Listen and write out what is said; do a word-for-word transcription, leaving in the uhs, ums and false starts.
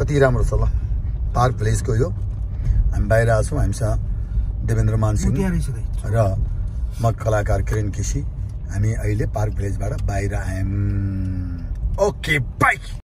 कति राम्रो छ ल पार्क भिलेजको यो हामी बाहिर आएको छौँ हामीसँग देवेन्द्र मान सिंह र म कलाकार किरण केसी हामी अहिले पार्क भिलेजबाट बाहिर आयौँ ओके बाई